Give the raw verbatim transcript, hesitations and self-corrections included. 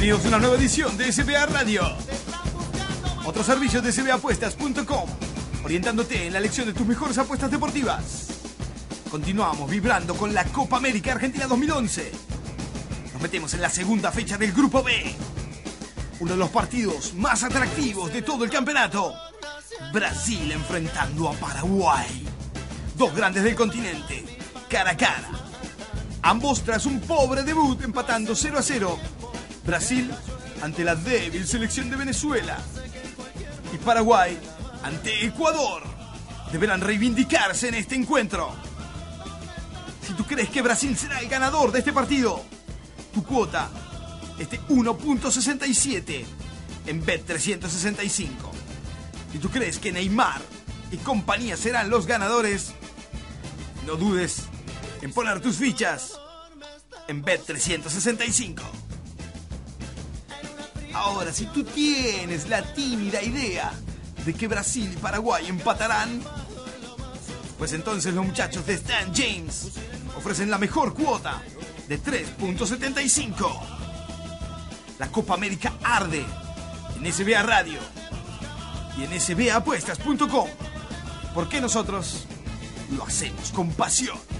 Bienvenidos a una nueva edición de S B A Radio. Otro servicio de S B A apuestas punto com, orientándote en la elección de tus mejores apuestas deportivas. Continuamos vibrando con la Copa América Argentina dos mil once. Nos metemos en la segunda fecha del Grupo B. Uno de los partidos más atractivos de todo el campeonato. Brasil enfrentando a Paraguay. Dos grandes del continente, cara a cara. Ambos tras un pobre debut empatando cero a cero. Brasil ante la débil selección de Venezuela. Y Paraguay ante Ecuador. Deberán reivindicarse en este encuentro. Si tú crees que Brasil será el ganador de este partido, tu cuota es de uno punto sesenta y siete en Bet trescientos sesenta y cinco. Si tú crees que Neymar y compañía serán los ganadores, no dudes en poner tus fichas en Bet trescientos sesenta y cinco. Ahora, si tú tienes la tímida idea de que Brasil y Paraguay empatarán, pues entonces los muchachos de Stan James ofrecen la mejor cuota de tres punto setenta y cinco. La Copa América arde en S B A Radio y en S B A apuestas punto com, porque nosotros lo hacemos con pasión.